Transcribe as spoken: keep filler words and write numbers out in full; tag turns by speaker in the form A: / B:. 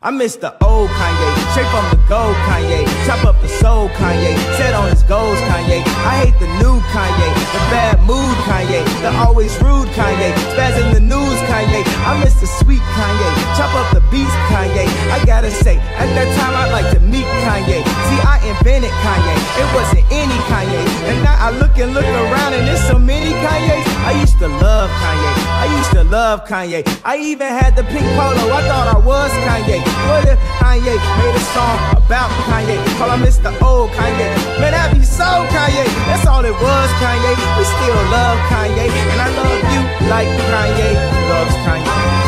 A: I miss the old Kanye, straight from the gold Kanye. Chop up the soul Kanye, set on his goals Kanye. I hate the new Kanye, the bad mood Kanye, the always rude Kanye, spaz in the news Kanye. I miss the sweet Kanye, chop up the beats Kanye. I gotta say, at that time I'd like to meet Kanye. See, I invented Kanye, it wasn't any Kanye. And now I look and look around and there's so many Kanyes. I used to love Kanye, I used to love Kanye. I even had the pink polo, I thought I was Kanye. What if Kanye made a song about Kanye? Call I miss the old Kanye. Man, that be so Kanye. That's all it was, Kanye. We still love Kanye, and I love you like Kanye loves Kanye.